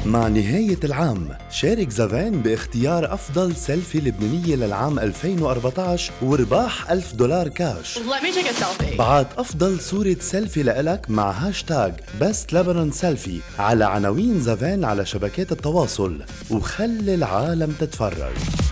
مع نهاية العام شارك زافان باختيار أفضل سيلفي لبنانية للعام 2014 ورباح $1000 كاش. Let me take a selfie. بعت أفضل صورة سيلفي لإلك مع هاشتاج Best Lebanon Selfie على عناوين زافان على شبكات التواصل وخلي العالم تتفرج.